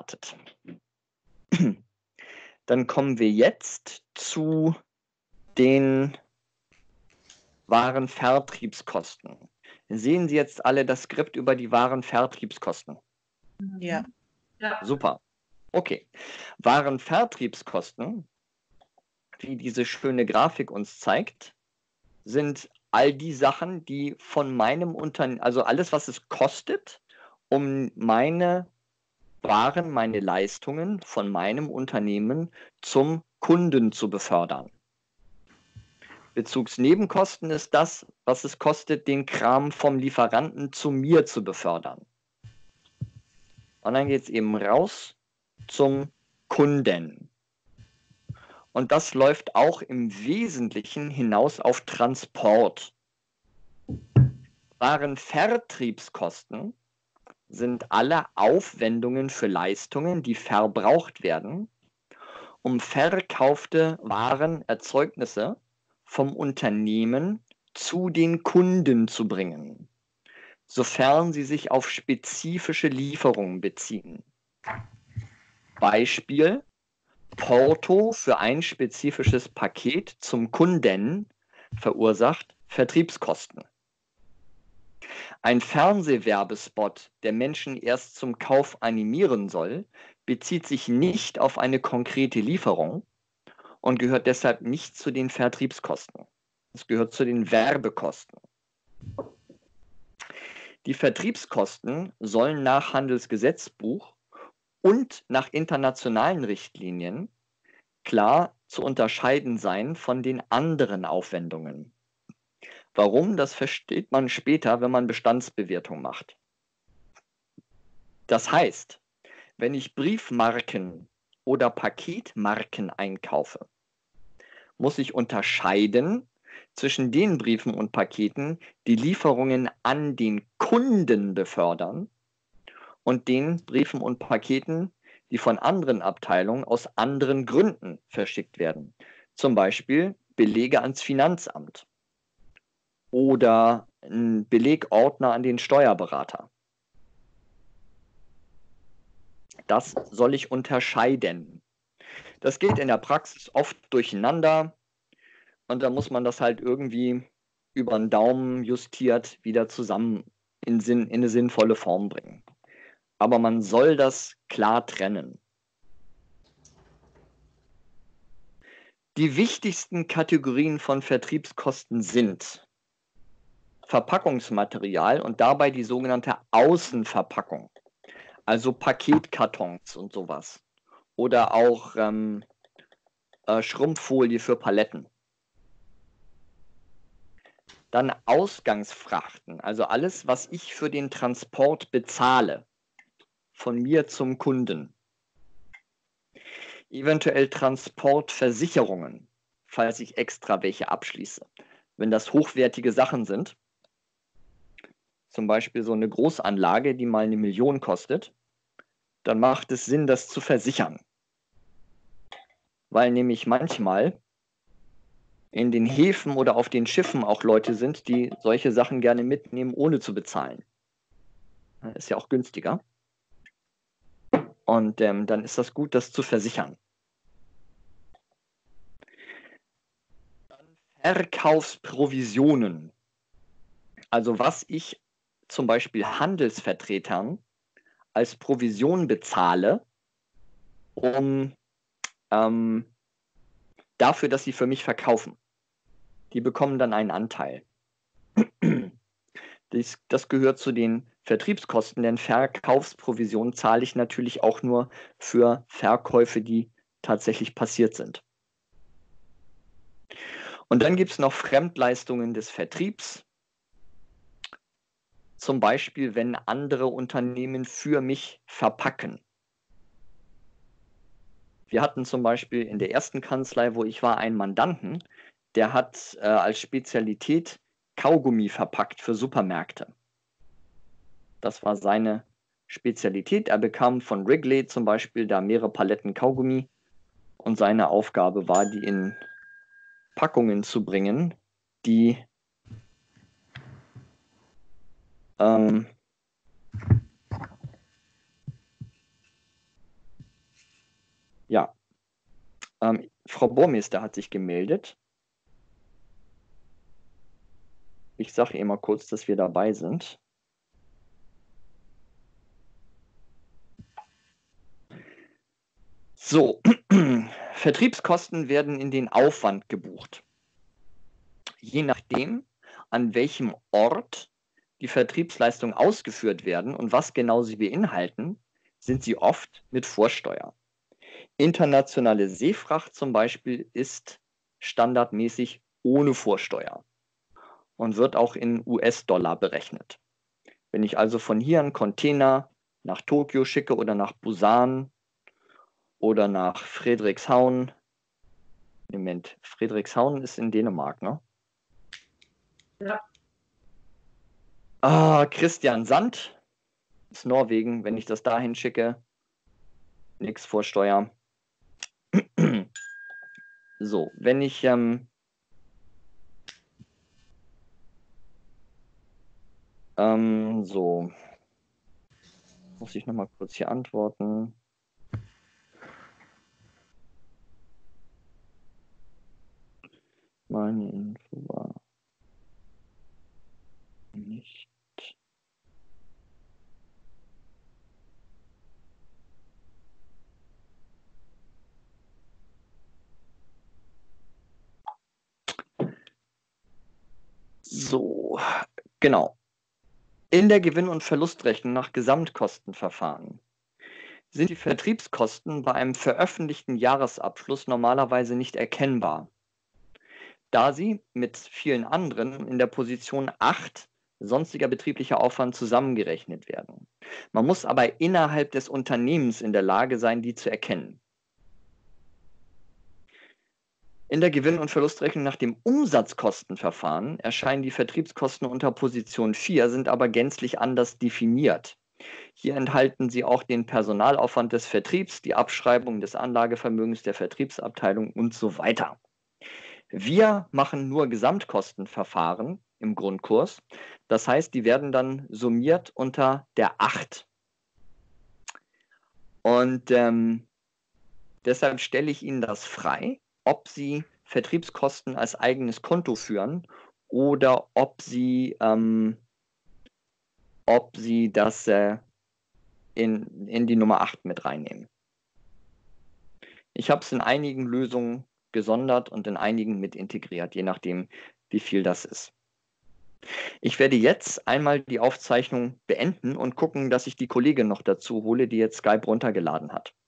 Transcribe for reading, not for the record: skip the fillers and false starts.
gestartet. Dann kommen wir jetzt zu den Warenvertriebskosten. Sehen Sie jetzt alle das Skript über die Warenvertriebskosten? Ja. Super. Okay. Warenvertriebskosten, wie diese schöne Grafik uns zeigt, sind all die Sachen, die von meinem Unternehmen, also alles, was es kostet, um meine Waren, meine Leistungen von meinem Unternehmen zum Kunden zu befördern. Bezugsnebenkosten ist das, was es kostet, den Kram vom Lieferanten zu mir zu befördern. Und dann geht es eben raus zum Kunden. Und das läuft auch im Wesentlichen hinaus auf Transport. Warenvertriebskosten sind alle Aufwendungen für Leistungen, die verbraucht werden, um verkaufte Waren, Erzeugnisse vom Unternehmen zu den Kunden zu bringen, sofern sie sich auf spezifische Lieferungen beziehen. Beispiel: Porto für ein spezifisches Paket zum Kunden verursacht Vertriebskosten. Ein Fernsehwerbespot, der Menschen erst zum Kauf animieren soll, bezieht sich nicht auf eine konkrete Lieferung und gehört deshalb nicht zu den Vertriebskosten. Es gehört zu den Werbekosten. Die Vertriebskosten sollen nach Handelsgesetzbuch und nach internationalen Richtlinien klar zu unterscheiden sein von den anderen Aufwendungen. Warum? Das versteht man später, wenn man Bestandsbewertung macht. Das heißt, wenn ich Briefmarken oder Paketmarken einkaufe, muss ich unterscheiden zwischen den Briefen und Paketen, die Lieferungen an den Kunden befördern, und den Briefen und Paketen, die von anderen Abteilungen aus anderen Gründen verschickt werden. Zum Beispiel Belege ans Finanzamt oder ein Belegordner an den Steuerberater. Das soll ich unterscheiden. Das geht in der Praxis oft durcheinander und da muss man das halt irgendwie über den Daumen justiert wieder zusammen in eine sinnvolle Form bringen. Aber man soll das klar trennen. Die wichtigsten Kategorien von Vertriebskosten sind Verpackungsmaterial und dabei die sogenannte Außenverpackung, also Paketkartons und sowas. Oder auch Schrumpffolie für Paletten. Dann Ausgangsfrachten, also alles, was ich für den Transport bezahle, von mir zum Kunden. Eventuell Transportversicherungen, falls ich extra welche abschließe. Wenn das hochwertige Sachen sind, zum Beispiel so eine Großanlage, die mal 1 Million kostet, dann macht es Sinn, das zu versichern. Weil nämlich manchmal in den Häfen oder auf den Schiffen auch Leute sind, die solche Sachen gerne mitnehmen, ohne zu bezahlen. Ist ja auch günstiger. Und dann ist das gut, das zu versichern. Dann Verkaufsprovisionen. Also was ich zum Beispiel Handelsvertretern als Provision bezahle, um dafür, dass sie für mich verkaufen. Die bekommen dann einen Anteil. Das gehört zu den Vertriebskosten, denn Verkaufsprovision zahle ich natürlich auch nur für Verkäufe, die tatsächlich passiert sind. Und dann gibt es noch Fremdleistungen des Vertriebs. Zum Beispiel, wenn andere Unternehmen für mich verpacken. Wir hatten zum Beispiel in der ersten Kanzlei, wo ich war, einen Mandanten, der hat als Spezialität Kaugummi verpackt für Supermärkte. Das war seine Spezialität. Er bekam von Wrigley zum Beispiel da mehrere Paletten Kaugummi und seine Aufgabe war, die in Packungen zu bringen, die Ja, Frau Burmeister hat sich gemeldet. Ich sage ihr mal kurz, dass wir dabei sind. So, Vertriebskosten werden in den Aufwand gebucht. Je nachdem, an welchem Ort die Vertriebsleistungen ausgeführt werden und was genau sie beinhalten, sind sie oft mit Vorsteuer. Internationale Seefracht zum Beispiel ist standardmäßig ohne Vorsteuer und wird auch in US-Dollar berechnet. Wenn ich also von hier einen Container nach Tokio schicke oder nach Busan oder nach Frederikshavn, Moment, Frederikshavn ist in Dänemark, ne? Ja. Christian Sand ist Norwegen, wenn ich das dahin schicke, nichts Vorsteuer. So, wenn ich so, muss ich nochmal kurz hier antworten. Meine Info war nicht. So, genau. In der Gewinn- und Verlustrechnung nach Gesamtkostenverfahren sind die Vertriebskosten bei einem veröffentlichten Jahresabschluss normalerweise nicht erkennbar, da sie mit vielen anderen in der Position 8 sonstiger betrieblicher Aufwand zusammengerechnet werden. Man muss aber innerhalb des Unternehmens in der Lage sein, die zu erkennen. In der Gewinn- und Verlustrechnung nach dem Umsatzkostenverfahren erscheinen die Vertriebskosten unter Position 4, sind aber gänzlich anders definiert. Hier enthalten sie auch den Personalaufwand des Vertriebs, die Abschreibung des Anlagevermögens der Vertriebsabteilung und so weiter. Wir machen nur Gesamtkostenverfahren im Grundkurs. Das heißt, die werden dann summiert unter der 8. Und deshalb stelle ich Ihnen das frei, ob Sie Vertriebskosten als eigenes Konto führen oder ob Sie das in die Nummer 8 mit reinnehmen. Ich habe es in einigen Lösungen gesondert und in einigen mit integriert, je nachdem, wie viel das ist. Ich werde jetzt einmal die Aufzeichnung beenden und gucken, dass ich die Kollegin noch dazu hole, die jetzt Skype runtergeladen hat.